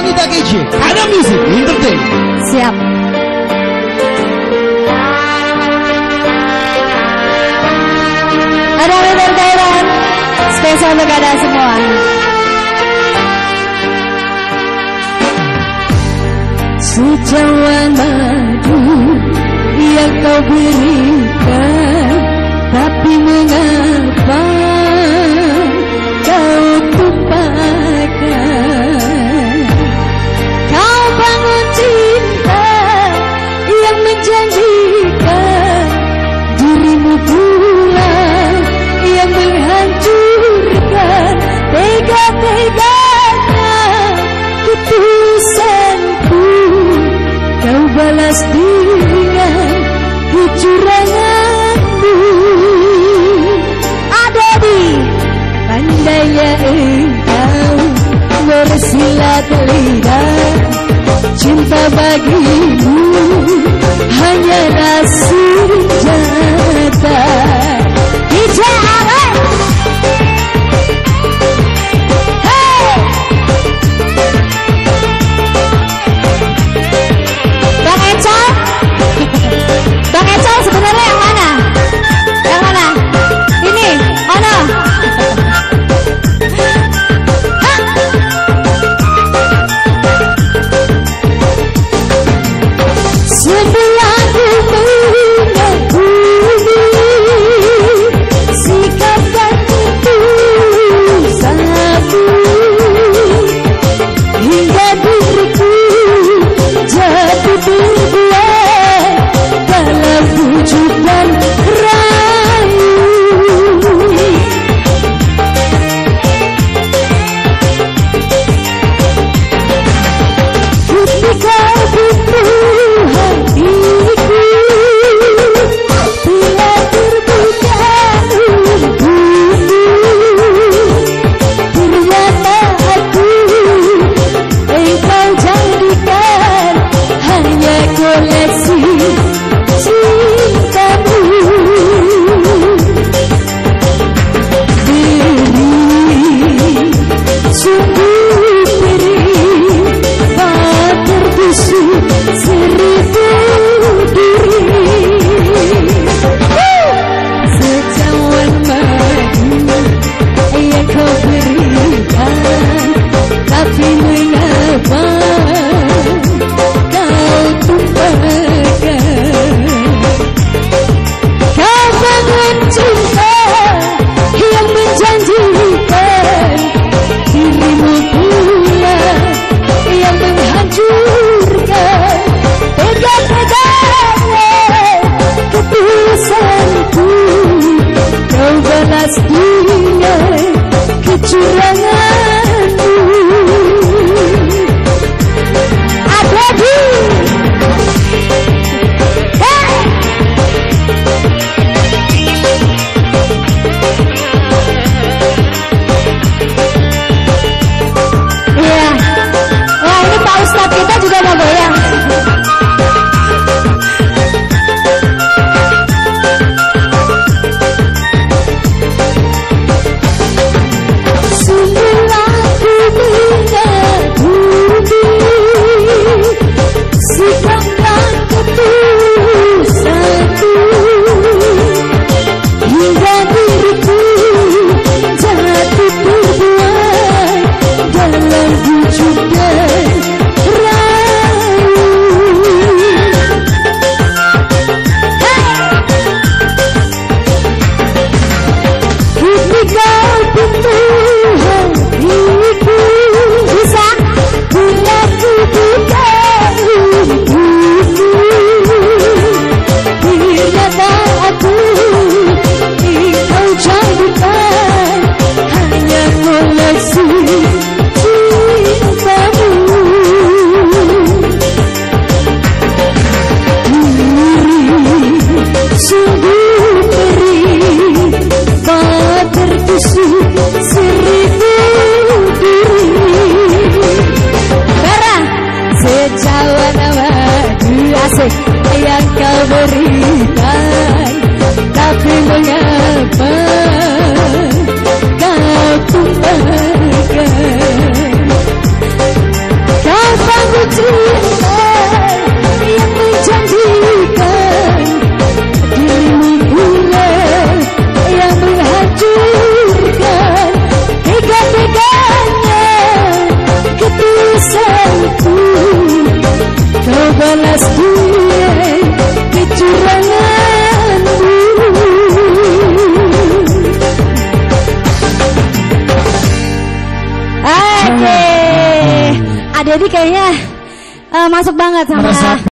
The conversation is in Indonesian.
Wanita kece, Kada Music Entertain. Siap. Ada Winter Thailand, spesial untuk Kada semua. Secawan madu yang kau berikan, tapi mengapa kau tumpahkan? Kau bangun cinta yang menjanjikan, dirimu pula yang menghancurkan. Tega-teganya keputusanku kau balas dengan kecuranganmu. Ada di pandainya engkau bersilat lidah, cinta bagimu hanyalah senjata. Bicara Bang Ecol sebenarnya yang mana? Yang mana? Ini, mana? Sebelah mengagumi sikap dan keputusanmu, hingga diriku jatuh terbuai dalam wujud dan rayu. Ketika butuh hatiku bila terbuka untukmu, ternyata aku engkau jadikan hanya koleksi cintamu. Beri, sungguh beri, tak tertusuk seribu duri. Secawan madu yang kau berikan, tapi mengapa kau tumpahkan? Kau bangun cinta yang menjanjikan, dirimu pula yang menghancurkan. Tega-teganya keputusanku kau balas dengan kecuranganmu. Ada di iya. Wah, ini Pak Ustadz kita juga mau goyang. Sungguh aku mengagumi sikap dan keputusanmu, hingga diriku jatuh terbuai dalam wujud dan rayu. Ketika butuh hatiku, bisa bila ku buka untukmu, ternyata aku engkau jadikan hanya koleksi cintamu. Sungguh beri, tak tertusuk seribu duri. Barang secawan madu asik yang kau berikan, tapi mengapa kau tumpahkan? balas dia kecurangan Oke, Ade kayaknya masuk banget sama